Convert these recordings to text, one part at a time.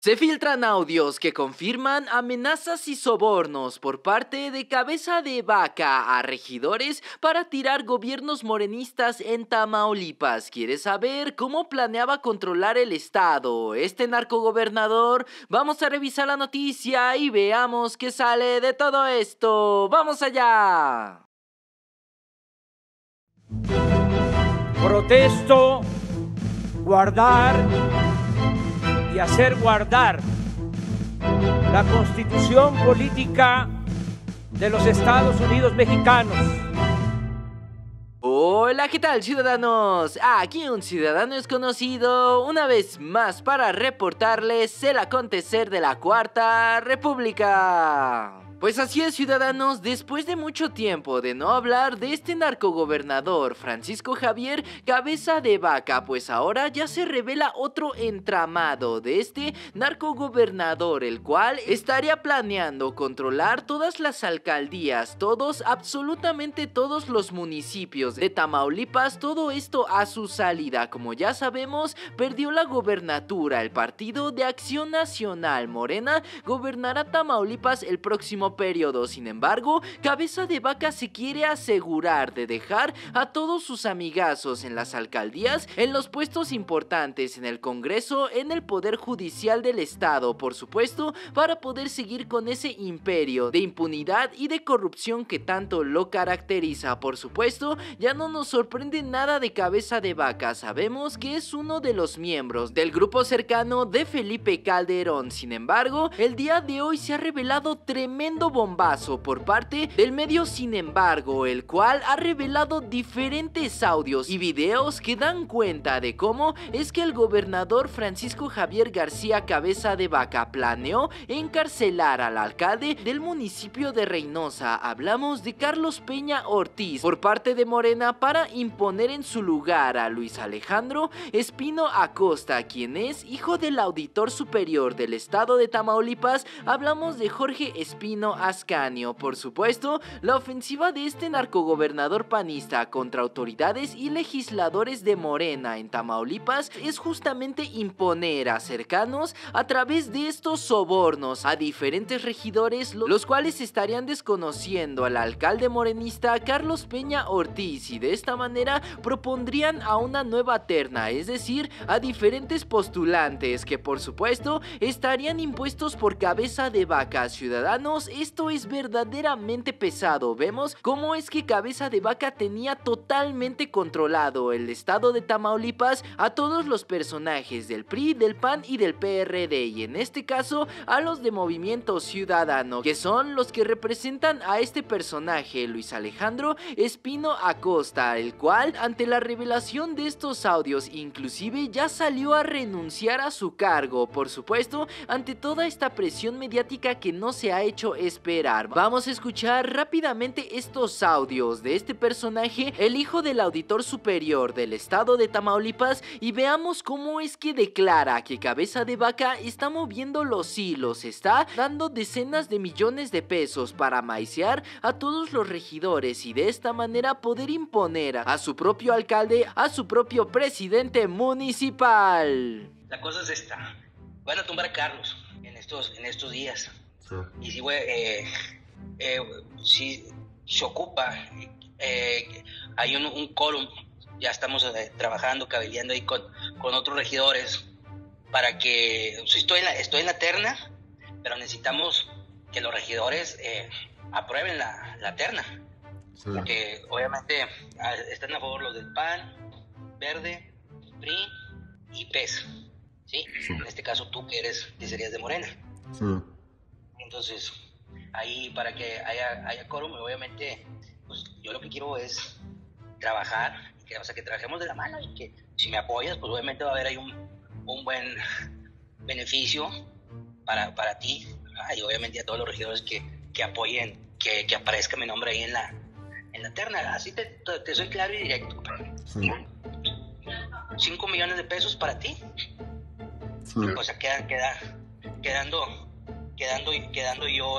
Se filtran audios que confirman amenazas y sobornos por parte de Cabeza de Vaca a regidores para tirar gobiernos morenistas en Tamaulipas. ¿Quieres saber cómo planeaba controlar el estado este narcogobernador? Vamos a revisar la noticia y veamos qué sale de todo esto. ¡Vamos allá! Protesto, guardar y hacer guardar la Constitución política de los Estados Unidos mexicanos. Hola, ¿qué tal, ciudadanos? Aquí un ciudadano desconocido, una vez más para reportarles el acontecer de la Cuarta República. Pues así es, ciudadanos, después de mucho tiempo de no hablar de este narcogobernador Francisco Javier Cabeza de Vaca, pues ahora ya se revela otro entramado de este narcogobernador, el cual estaría planeando controlar todas las alcaldías, absolutamente todos los municipios de Tamaulipas, todo esto a su salida. Como ya sabemos, perdió la gobernatura, el Partido de Acción Nacional Morena gobernará Tamaulipas el próximo periodo. Sin embargo, Cabeza de Vaca se quiere asegurar de dejar a todos sus amigazos en las alcaldías, en los puestos importantes, en el Congreso, en el Poder Judicial del Estado, por supuesto, para poder seguir con ese imperio de impunidad y de corrupción que tanto lo caracteriza. Por supuesto, ya no nos sorprende nada de Cabeza de Vaca, sabemos que es uno de los miembros del grupo cercano de Felipe Calderón. Sin embargo, el día de hoy se ha revelado tremendo bombazo por parte del medio Sin Embargo, el cual ha revelado diferentes audios y videos que dan cuenta de cómo es que el gobernador Francisco Javier García Cabeza de Vaca planeó encarcelar al alcalde del municipio de Reynosa. Hablamos de Carlos Peña Ortiz por parte de Morena para imponer en su lugar a Luis Alejandro Espino Acosta, quien es hijo del auditor superior del estado de Tamaulipas. Hablamos de Jorge Espino Ascanio. Por supuesto, la ofensiva de este narcogobernador panista contra autoridades y legisladores de Morena en Tamaulipas es justamente imponer a cercanos a través de estos sobornos a diferentes regidores, los cuales estarían desconociendo al alcalde morenista Carlos Peña Ortiz, y de esta manera propondrían a una nueva terna, es decir, a diferentes postulantes que por supuesto estarían impuestos por Cabeza de Vaca. Ciudadanos, esto es verdaderamente pesado. Vemos cómo es que Cabeza de Vaca tenía totalmente controlado el estado de Tamaulipas a todos los personajes del PRI, del PAN y del PRD, y en este caso a los de Movimiento Ciudadano, que son los que representan a este personaje, Luis Alejandro Espino Acosta, el cual ante la revelación de estos audios inclusive ya salió a renunciar a su cargo, por supuesto, ante toda esta presión mediática que no se ha hecho esperar. Vamos a escuchar rápidamente estos audios de este personaje, el hijo del auditor superior del estado de Tamaulipas, y veamos cómo es que declara que Cabeza de Vaca está moviendo los hilos, está dando decenas de millones de pesos para maiciar a todos los regidores y de esta manera poder imponer a su propio alcalde, a su propio presidente municipal. La cosa es esta: van a tumbar a Carlos en estos días. Sí. Y si se ocupa, hay un quórum, ya estamos trabajando, cabildeando ahí con otros regidores para que, estoy en la terna, pero necesitamos que los regidores aprueben la terna. Sí. Porque obviamente están a favor los del PAN, Verde, PRI y PES, ¿sí? Sí. En este caso tú que serías de Morena. Sí. Entonces, ahí para que haya quórum, obviamente, pues yo lo que quiero es trabajar, que trabajemos de la mano y que si me apoyas, pues obviamente va a haber ahí un buen beneficio para ti, y obviamente a todos los regidores que apoyen, que aparezca mi nombre ahí en la terna. Así te soy claro y directo. Sí. 5 millones de pesos para ti. Sí. O sea, quedando yo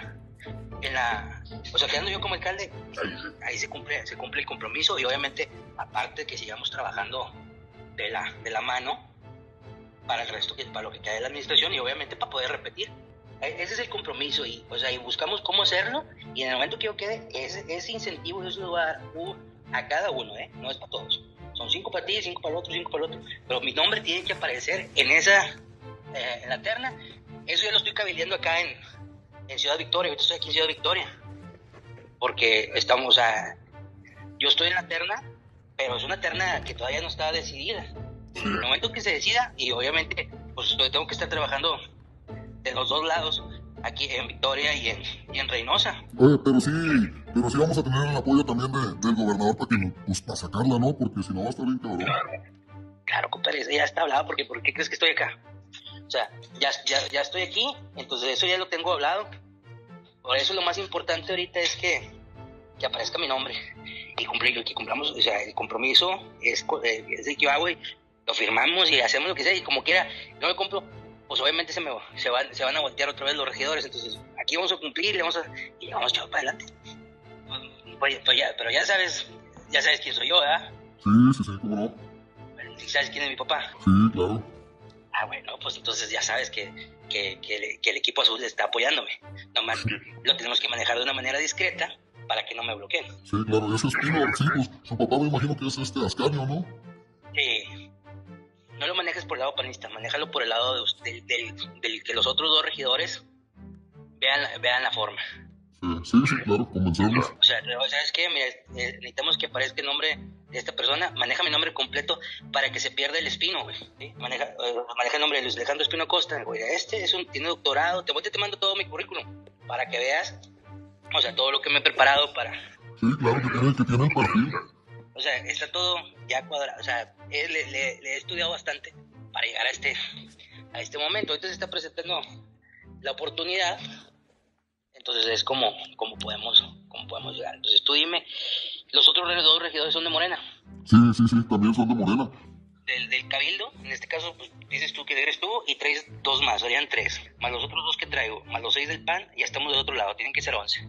quedando yo como alcalde, ahí se cumple el compromiso, y obviamente aparte que sigamos trabajando de la mano, para el resto, para lo que queda de la administración y obviamente para poder repetir. Ese es el compromiso y, o sea, y buscamos cómo hacerlo y en el momento que yo quede, ese incentivo yo se lo voy a dar a cada uno, no es para todos. Son 5 para ti, 5 para el otro, 5 para el otro, pero mi nombre tiene que aparecer en la terna. Eso ya lo estoy cabildeando acá en Ciudad Victoria. Ahorita estoy aquí en Ciudad Victoria porque yo estoy en la terna, pero es una terna que todavía no está decidida. En el momento que se decida, y obviamente pues tengo que estar trabajando de los dos lados, aquí en Victoria y en Reynosa. Oye, pero sí vamos a tener el apoyo también del gobernador para sacarla, ¿no? Porque si no va a estar bien cabrón. Claro, compadre, ya está hablado, porque ¿por qué crees que estoy acá? O sea, ya estoy aquí, entonces eso ya lo tengo hablado. Por eso lo más importante ahorita es que aparezca mi nombre y que cumplamos, o sea, el compromiso es el que yo hago y lo firmamos y hacemos lo que sea, y como quiera, no me cumplo, pues obviamente se van a voltear otra vez los regidores. Entonces aquí vamos a cumplir y vamos a echar para adelante. Pero ya sabes quién soy yo, ¿verdad? Sí, cómo no. Bueno, ¿sí sabes quién es mi papá? Sí, claro. Bueno, pues entonces ya sabes que el equipo azul está apoyándome. Nomás lo tenemos que manejar de una manera discreta para que no me bloqueen. Sí, claro, eso es Espino, sí, pues su papá me imagino que es Ascanio, ¿no? Sí. No lo manejes por el lado panista, manéjalo por el lado del que los otros 2 regidores vean la forma. Sí, claro, convencerlos. O sea, ¿sabes qué? Mira, necesitamos que aparezca el nombre de esta persona. Maneja mi nombre completo para que se pierda el Espino, güey. ¿Sí? Maneja el nombre de Luis Alejandro Espino Acosta, güey. Tiene doctorado. Te mando todo mi currículum para que veas, o sea, todo lo que me he preparado para... Sí, claro, que tiene el perfil. O sea, está todo ya cuadrado. O sea, le he estudiado bastante para llegar a este momento. Entonces está presentando la oportunidad. Entonces es como podemos llegar. Entonces tú dime, los otros 2 regidores son de Morena. Sí, también son de Morena. Del Cabildo, en este caso, pues dices tú que eres tú y traes 2 más, serían 3. Más los otros 2 que traigo, más los 6 del PAN, ya estamos del otro lado, tienen que ser 11.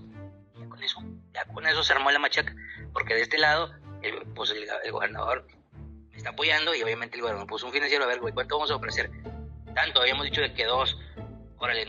Ya con eso se armó la machaca, porque de este lado, el gobernador me está apoyando y obviamente el gobernador puso un financiero, a ver, güey, ¿cuánto vamos a ofrecer? Tanto, habíamos dicho de que 2, órale,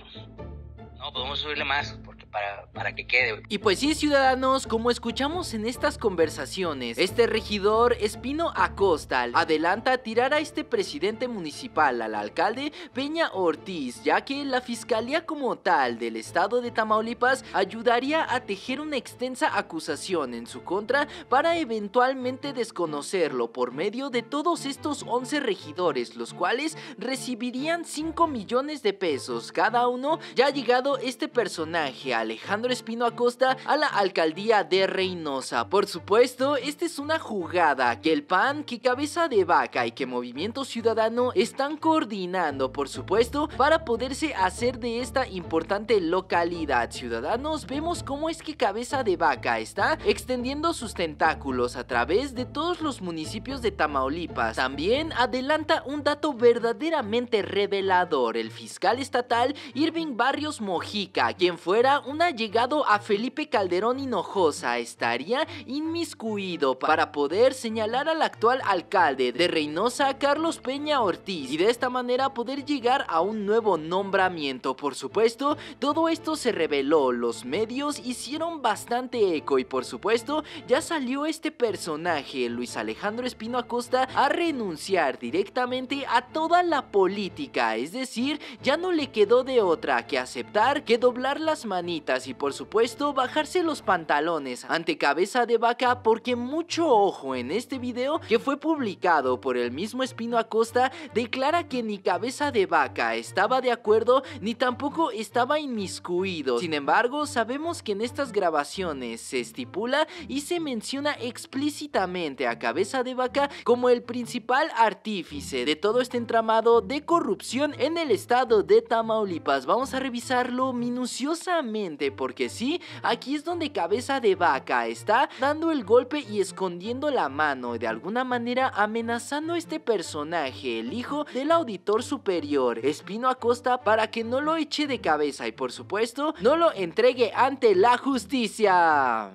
no, podemos subirle más, porque para que quede. Y pues sí, ciudadanos, como escuchamos en estas conversaciones, este regidor Espino Acosta adelanta tirar a este presidente municipal, al alcalde Peña Ortiz, ya que la fiscalía como tal del estado de Tamaulipas ayudaría a tejer una extensa acusación en su contra para eventualmente desconocerlo por medio de todos estos 11 regidores, los cuales recibirían 5 millones de pesos cada uno. Ya ha llegado este personaje, Alejandro Espino Acosta, a la alcaldía de Reynosa. Por supuesto, esta es una jugada que el PAN, que Cabeza de Vaca y que Movimiento Ciudadano están coordinando, por supuesto, para poderse hacer de esta importante localidad. Ciudadanos, vemos cómo es que Cabeza de Vaca está extendiendo sus tentáculos a través de todos los municipios de Tamaulipas. También adelanta un dato verdaderamente revelador: el fiscal estatal Irving Barrios Mojica, quien fuera un allegado a Felipe Calderón Hinojosa, estaría inmiscuido para poder señalar al actual alcalde de Reynosa, Carlos Peña Ortiz, y de esta manera poder llegar a un nuevo nombramiento. Por supuesto, todo esto se reveló, los medios hicieron bastante eco y por supuesto ya salió este personaje, Luis Alejandro Espino Acosta, a renunciar directamente a toda la política. Es decir, ya no le quedó de otra que aceptar, que doblar las manitas y por supuesto bajarse los pantalones ante Cabeza de Vaca, porque mucho ojo, en este video que fue publicado por el mismo Espino Acosta declara que ni Cabeza de Vaca estaba de acuerdo ni tampoco estaba inmiscuido. Sin embargo, sabemos que en estas grabaciones se estipula y se menciona explícitamente a Cabeza de Vaca como el principal artífice de todo este entramado de corrupción en el estado de Tamaulipas. Vamos a revisarlo minuciosamente porque sí, aquí es donde Cabeza de Vaca está dando el golpe y escondiendo la mano, de alguna manera amenazando a este personaje, el hijo del auditor superior Espino Acosta, para que no lo eche de cabeza y por supuesto no lo entregue ante la justicia.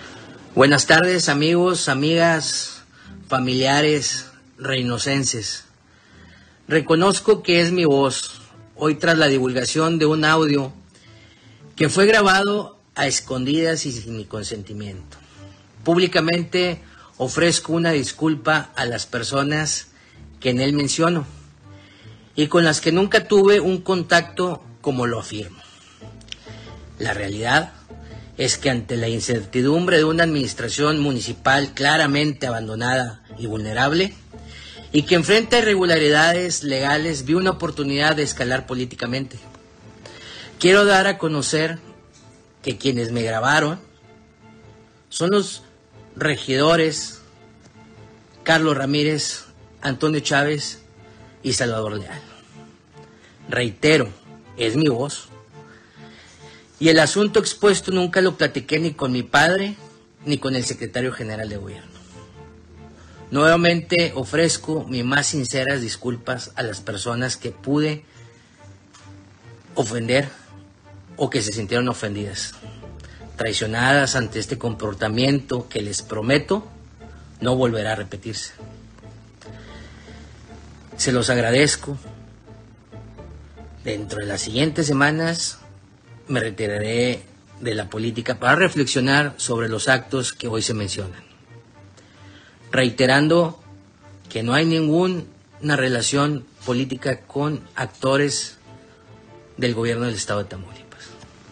Buenas tardes, amigos, amigas, familiares reinocenses. Reconozco que es mi voz, hoy tras la divulgación de un audio que fue grabado a escondidas y sin mi consentimiento. Públicamente ofrezco una disculpa a las personas que en él menciono y con las que nunca tuve un contacto como lo afirmo. La realidad es que ante la incertidumbre de una administración municipal claramente abandonada y vulnerable, y que enfrenta irregularidades legales, vi una oportunidad de escalar políticamente. Quiero dar a conocer que quienes me grabaron son los regidores Carlos Ramírez, Antonio Chávez y Salvador Leal. Reitero, es mi voz. Y el asunto expuesto nunca lo platiqué ni con mi padre ni con el secretario general de gobierno. Nuevamente ofrezco mis más sinceras disculpas a las personas que pude ofender o que se sintieron ofendidas, traicionadas ante este comportamiento que les prometo no volverá a repetirse. Se los agradezco. Dentro de las siguientes semanas me retiraré de la política para reflexionar sobre los actos que hoy se mencionan, reiterando que no hay ninguna relación política con actores del gobierno del estado de Tamaulipas.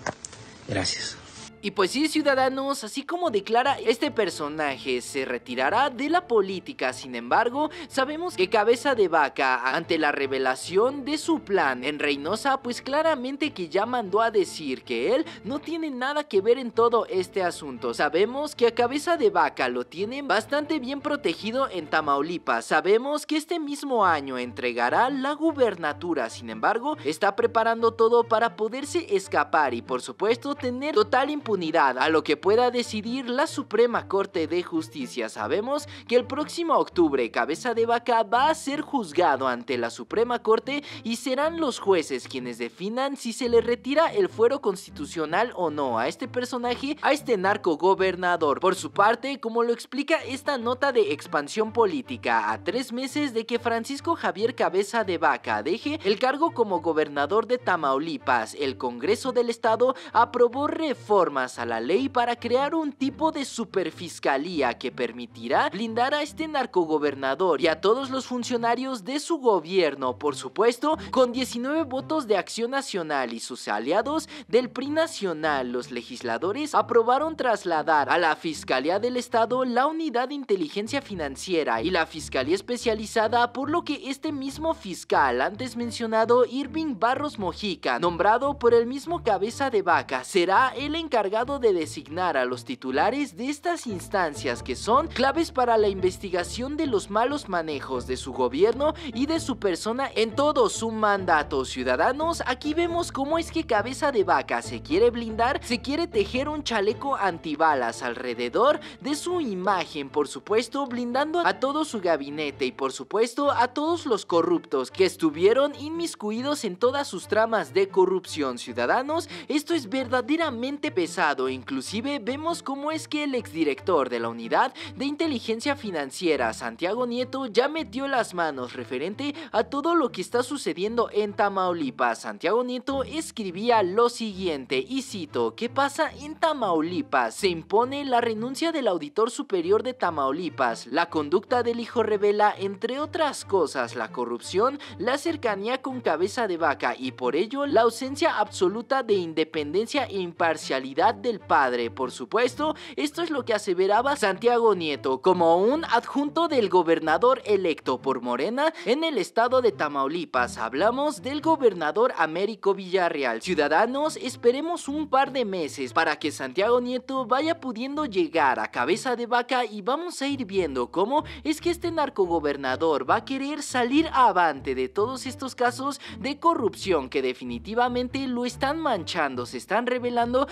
Gracias. Y pues sí, ciudadanos, así como declara, este personaje se retirará de la política. Sin embargo, sabemos que Cabeza de Vaca, ante la revelación de su plan en Reynosa, pues claramente que ya mandó a decir que él no tiene nada que ver en todo este asunto. Sabemos que a Cabeza de Vaca lo tienen bastante bien protegido en Tamaulipas. Sabemos que este mismo año entregará la gubernatura. Sin embargo, está preparando todo para poderse escapar y por supuesto tener total impunidad a lo que pueda decidir la Suprema Corte de Justicia. Sabemos que el próximo octubre Cabeza de Vaca va a ser juzgado ante la Suprema Corte y serán los jueces quienes definan si se le retira el fuero constitucional o no a este personaje, a este narcogobernador. Por su parte, como lo explica esta nota de Expansión Política, a 3 meses de que Francisco Javier Cabeza de Vaca deje el cargo como gobernador de Tamaulipas, el Congreso del Estado aprobó reformas a la ley para crear un tipo de superfiscalía que permitirá blindar a este narcogobernador y a todos los funcionarios de su gobierno. Por supuesto, con 19 votos de Acción Nacional y sus aliados del PRI Nacional, los legisladores aprobaron trasladar a la Fiscalía del Estado la Unidad de Inteligencia Financiera y la Fiscalía Especializada, por lo que este mismo fiscal antes mencionado, Irving Barros Mojica, nombrado por el mismo Cabeza de Vaca, será el encargado de designar a los titulares de estas instancias que son claves para la investigación de los malos manejos de su gobierno y de su persona en todo su mandato. Ciudadanos, aquí vemos cómo es que Cabeza de Vaca se quiere blindar, se quiere tejer un chaleco antibalas alrededor de su imagen, por supuesto blindando a todo su gabinete y por supuesto a todos los corruptos que estuvieron inmiscuidos en todas sus tramas de corrupción. Ciudadanos, esto es verdaderamente pesado. Inclusive vemos cómo es que el exdirector de la Unidad de Inteligencia Financiera, Santiago Nieto, ya metió las manos referente a todo lo que está sucediendo en Tamaulipas. Santiago Nieto escribía lo siguiente, y cito: ¿qué pasa en Tamaulipas? Se impone la renuncia del auditor superior de Tamaulipas. La conducta del hijo revela, entre otras cosas, la corrupción, la cercanía con Cabeza de Vaca y por ello la ausencia absoluta de independencia e imparcialidad del padre. Por supuesto, esto es lo que aseveraba Santiago Nieto como un adjunto del gobernador electo por Morena en el estado de Tamaulipas. Hablamos del gobernador Américo Villarreal. Ciudadanos, esperemos un par de meses para que Santiago Nieto vaya pudiendo llegar a Cabeza de Vaca y vamos a ir viendo cómo es que este narcogobernador va a querer salir avante de todos estos casos de corrupción que definitivamente lo están manchando, se están revelando y se está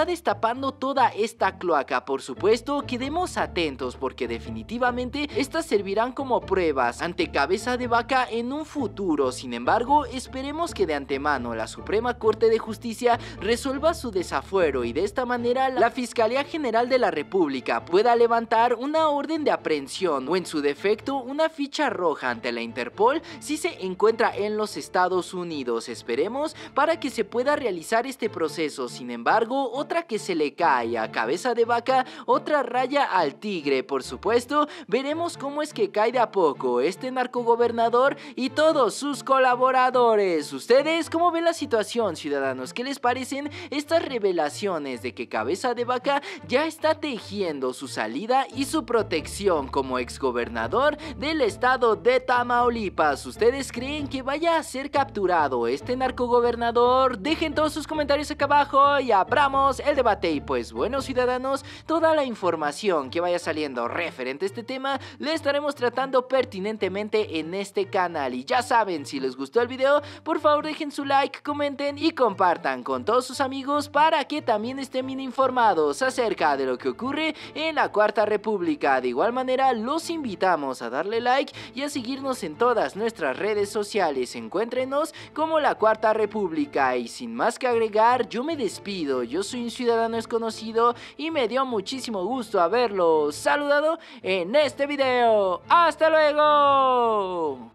está destapando toda esta cloaca. Por supuesto, quedemos atentos porque definitivamente estas servirán como pruebas ante Cabeza de Vaca en un futuro. Sin embargo, esperemos que de antemano la Suprema Corte de Justicia resuelva su desafuero y de esta manera la Fiscalía General de la República pueda levantar una orden de aprehensión o en su defecto una ficha roja ante la Interpol si se encuentra en los Estados Unidos. Esperemos para que se pueda realizar este proceso. Sin embargo, otra que se le cae a Cabeza de Vaca, otra raya al tigre. Por supuesto, veremos cómo es que cae de a poco este narcogobernador y todos sus colaboradores. ¿Ustedes cómo ven la situación, ciudadanos? ¿Qué les parecen estas revelaciones de que Cabeza de Vaca ya está tejiendo su salida y su protección como exgobernador del estado de Tamaulipas? ¿Ustedes creen que vaya a ser capturado este narcogobernador? Dejen todos sus comentarios acá abajo y abramos el debate. Y pues bueno, ciudadanos, toda la información que vaya saliendo referente a este tema le estaremos tratando pertinentemente en este canal. Y ya saben, si les gustó el video, por favor dejen su like, comenten y compartan con todos sus amigos para que también estén bien informados acerca de lo que ocurre en la Cuarta República. De igual manera, los invitamos a darle like y a seguirnos en todas nuestras redes sociales. Encuéntrenos como la Cuarta República. Y sin más que agregar, yo me despido. Yo soy un ciudadano desconocido y me dio muchísimo gusto haberlos saludado en este video. ¡Hasta luego!